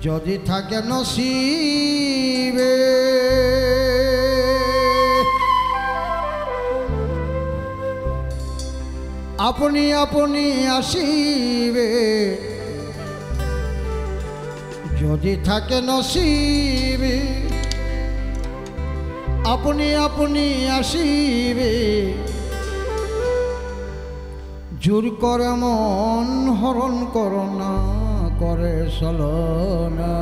যদি থাকে নসিবে আপনি আপনি আসিবে যদি থাকে নসিবে আপনি আপনি আসিবে জোর করে মন হরণ করোনা করে চলনা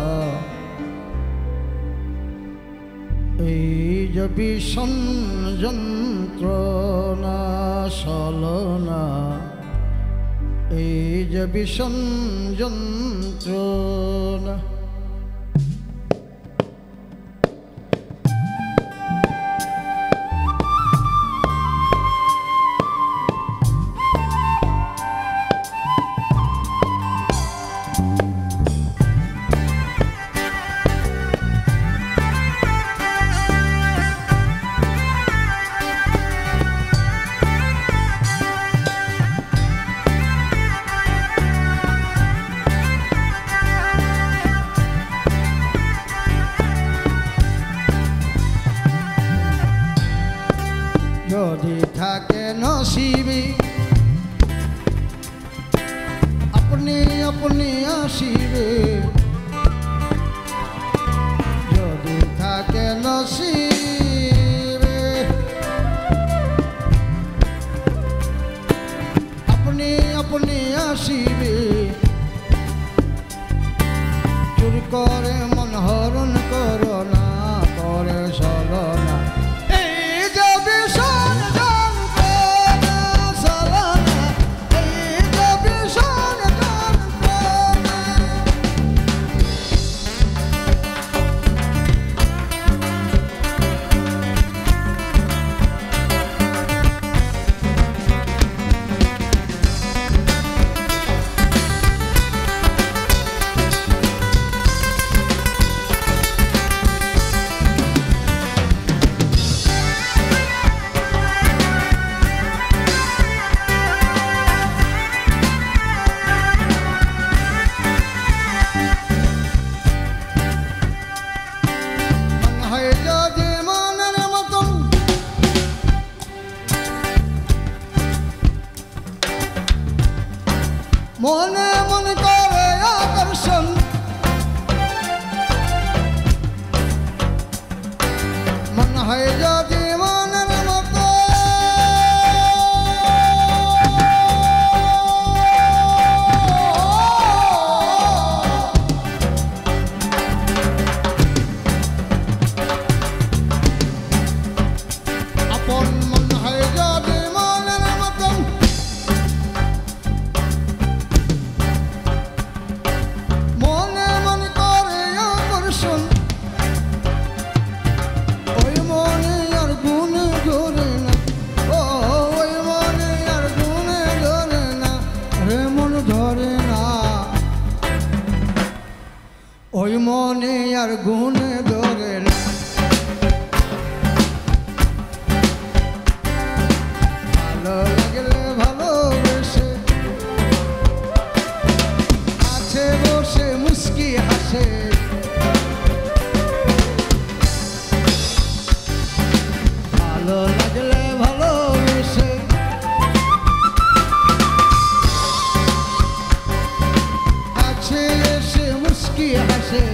এই যে বিষণ যন্ত্রণা চলনা এই যে বিষণ যন্ত্রণা যদি থাকে নসিবে আপনি আপনি আসিবে যদি থাকে নসিবে আপনি আপনি আসিবে চুরি করে মন হরণ করো না করে চলো না মনে মনে করে আকর্ষণ মন হয় যদি মনের মতো আপন মন হয় যদি মনের মতন ওই মনে আর গুণ ধরে না ভালো লাগলে ভালোবেসে আছে বসে মুস্কি হাসে ভালো লাগলে ভালোবেসে আছে এসে মুস্কি হাসে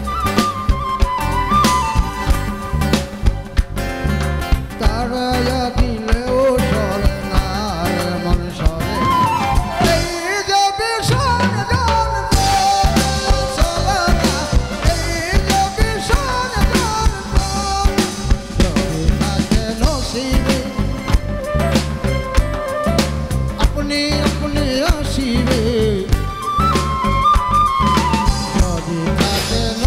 তারা দিলেও সরে না মন সরে এই যে বিষণ যন্ত্রণা এই যে বিষণ যদি থাকে নসিবে আপনি আপনি আসিবে যদি থাকে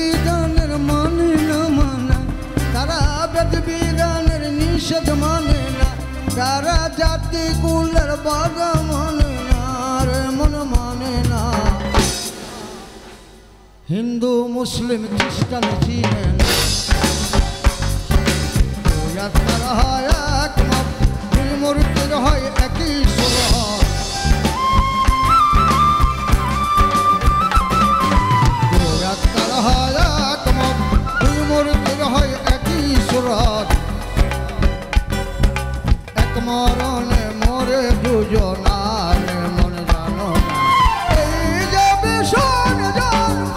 বিধানের মানে না মানা, তারা বেদ বিধানের নিষেধ মানে না, তারা জাতি কুলের বাধা মানে না রে মন মানে না। হিন্দু মুসলিম খ্রিস্টান চিনে না, তারা হয় একমত, দুই মূর্তির হয় একই সুরত। তারা হয় একমত, দুই মূর্তির হয় একই সুরত। এক মরণে মরে দুজনার মন জানো না, এই যে ভীষণ জন্ম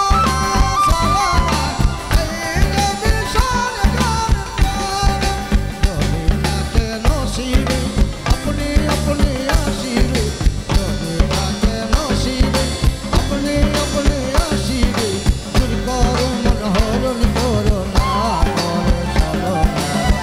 এই যে ভীষণ জন্ম। যদি থাকে নসিবে আপনি আপনি আসিবে, যদি থাকে নসিবে আপনি আপনি আসিবে। চুর করো মন হরণ করো না করে চলো না,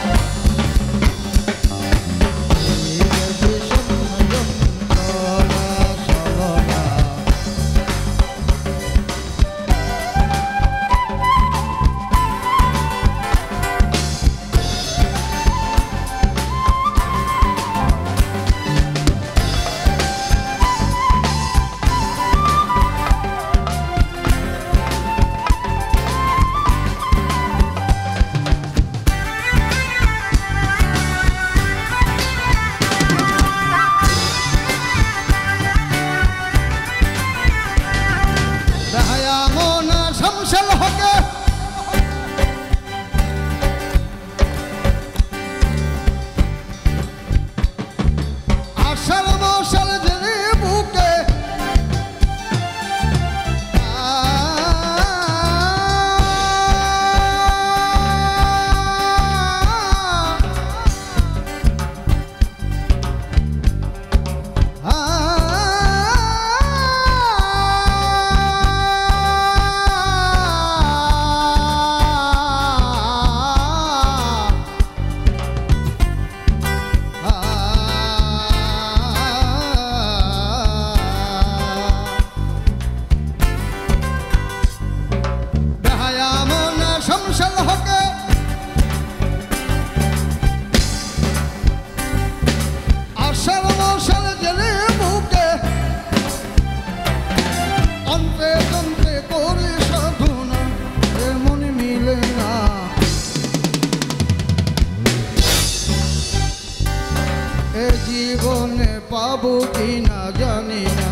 জীবনে পাবো কি না জানি না,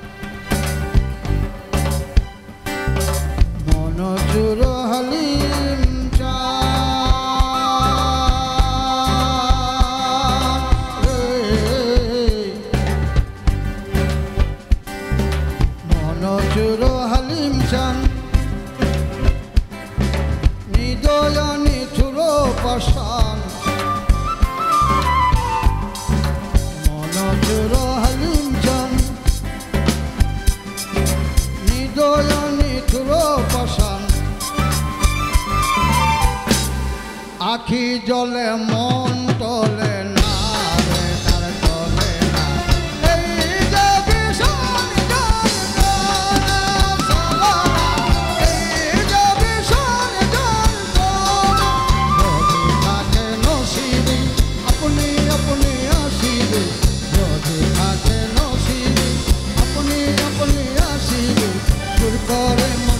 মন চুর হালিম মন চুর হালিম চান, নিদয়ানি চুর পাশান। চুর হালিম চান, নিদয়ানি চুর পাশান। আখি জলে মন টলে না রে তার টলে না, এই যে ভীষণ যন্ত্রণা সালা, এই যে ভীষণ যন্ত্রণা। যদি থাকে নসিবে আপনি আপনি আসিবে, যদি থাকে নসিবে আপনি আপনি আসিবে। চুর করে